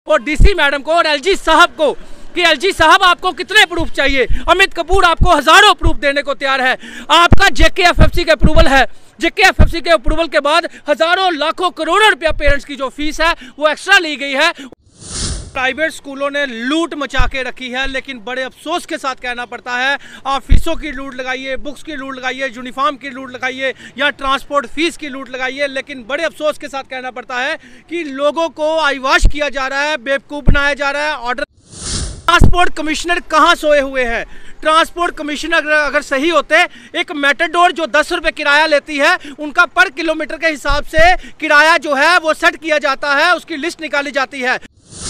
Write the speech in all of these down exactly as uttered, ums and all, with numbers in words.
और DC madam को और एलजी साहब को कि एलजी साहब आपको कितने प्रूफ चाहिए। अमित कपूर आपको हजारों प्रूफ देने को तैयार है। आपका जेकेएफएफसी के अप्रूवल है, जेकेएफएफसी के अप्रूवल के बाद हजारों लाखों करोड़ों रुपया पेरेंट्स की जो फीस है वो एक्स्ट्रा ली गई है। प्राइवेट स्कूलों ने लूट मचा के रखी है, लेकिन बड़े अफसोस के साथ कहना पड़ता है आप फीसों की लूट लगाइए, बुक्स की लूट लगाइए, यूनिफॉर्म की लूट लगाइए या ट्रांसपोर्ट फीस की लूट लगाइए, लेकिन बड़े अफसोस के साथ कहना पड़ता है कि लोगों को आईवाश किया जा रहा है, बेवकूफ़ बनाया जा रहा है। ऑर्डर ट्रांसपोर्ट कमिश्नर कहाँ सोए हुए हैं? ट्रांसपोर्ट कमिश्नर अगर सही होते, एक मेटाडोर जो दस रुपये किराया लेती है उनका पर किलोमीटर के हिसाब से किराया जो है वो सेट किया जाता है, उसकी लिस्ट निकाली जाती है।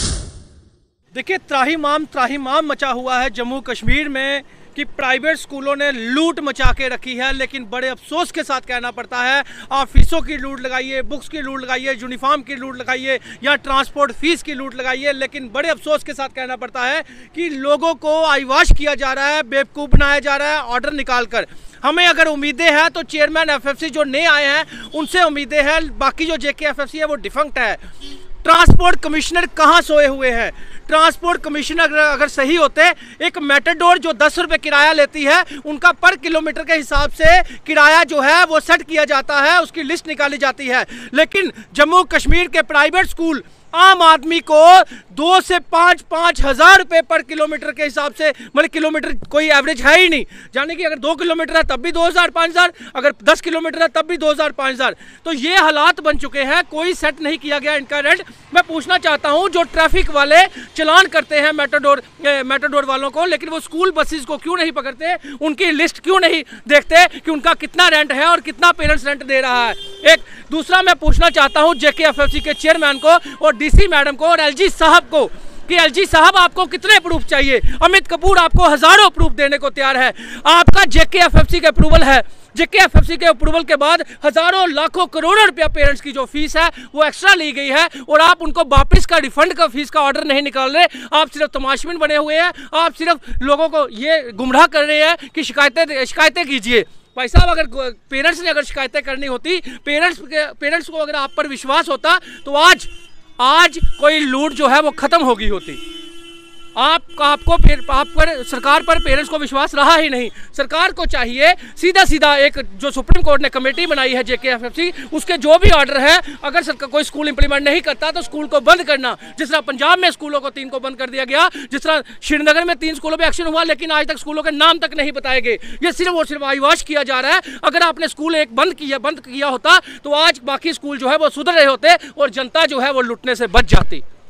देखिए, त्राहिमाम त्राहिमाम मचा हुआ है जम्मू कश्मीर में कि प्राइवेट स्कूलों ने लूट मचा के रखी है, लेकिन बड़े अफसोस के साथ कहना पड़ता है आप फीसों की लूट लगाइए, बुक्स की लूट लगाइए, यूनिफॉर्म की लूट लगाइए या ट्रांसपोर्ट फीस की लूट लगाइए, लेकिन बड़े अफसोस के साथ कहना पड़ता है कि लोगों को आईवाश किया जा रहा है, बेवकूफ़ बनाया जा रहा है ऑर्डर निकाल कर। हमें अगर उम्मीदें हैं तो चेयरमैन एफएफसी जो नए आए हैं उनसे उम्मीदें हैं, बाकी जो जेकेएफएफसी है वो डिफंक्ट है। ट्रांसपोर्ट कमिश्नर कहाँ सोए हुए हैं? ट्रांसपोर्ट कमिश्नर अगर सही होते, एक मेटाडोर जो दस रुपये किराया लेती है उनका पर किलोमीटर के हिसाब से किराया जो है वो सेट किया जाता है, उसकी लिस्ट निकाली जाती है। लेकिन जम्मू कश्मीर के प्राइवेट स्कूल आम आदमी को दो से पाँच पाँच हज़ार रुपये पर किलोमीटर के हिसाब से, मतलब किलोमीटर कोई एवरेज है ही नहीं, यानी कि अगर दो किलोमीटर है तब भी दो हज़ार पाँच हज़ार, अगर दस किलोमीटर है तब भी दो हज़ार पाँच हज़ार। तो ये हालात बन चुके हैं, कोई सेट नहीं किया गया इनका रेट। मैं पूछना चाहता हूँ जो ट्रैफिक वाले चलान करते हैं मेटाडोर मेटाडोर वालों को, लेकिन वो स्कूल बसेस को क्यों नहीं पकड़ते, उनकी लिस्ट क्यों नहीं देखते कि उनका कितना रेंट है और कितना पेरेंट्स रेंट दे रहा है। एक दूसरा मैं पूछना चाहता हूँ जेकेएफएफसी के चेयरमैन को और डीसी मैडम को और एलजी साहब को कि एलजी साहब आपको कितने प्रूफ चाहिए। अमित कपूर आपको हजारों प्रूफ देने को तैयार है। आपका जेकेएफएफसी के अप्रूवल है, जेकेएफएफसी के अप्रूवल के बाद हजारों लाखों करोड़ों रुपया पेरेंट्स की जो फीस है वो एक्स्ट्रा ली गई है और आप उनको वापस का रिफंड का फीस का ऑर्डर नहीं निकाल रहे। आप सिर्फ तमाशबीन बने हुए हैं, आप सिर्फ लोगों को ये गुमराह कर रहे हैं कि शिकायतें शिकायतें कीजिए। भाई साहब, अगर पेरेंट्स ने अगर शिकायतें करनी होती, पेरेंट्स पेरेंट्स को अगर आप पर विश्वास होता तो आज आज कोई लूट जो है वो खत्म होगी होती। आप आपको आप पर सरकार पर पेरेंट्स को विश्वास रहा ही नहीं। सरकार को चाहिए सीधा सीधा एक जो सुप्रीम कोर्ट ने कमेटी बनाई है जेकेएफएफसी, उसके जो भी ऑर्डर है, अगर सरकार कोई स्कूल इंप्लीमेंट नहीं करता तो स्कूल को बंद करना। जिस तरह पंजाब में स्कूलों को तीन को बंद कर दिया गया, जिस तरह श्रीनगर में तीन स्कूलों पर एक्शन हुआ, लेकिन आज तक स्कूलों के नाम तक नहीं बताए गए। ये सिर्फ और सिर्फ आईवाश किया जा रहा है। अगर आपने स्कूल एक बंद किया बंद किया होता तो आज बाकी स्कूल जो है वो सुधर रहे होते और जनता जो है वो लुटने से बच जाती।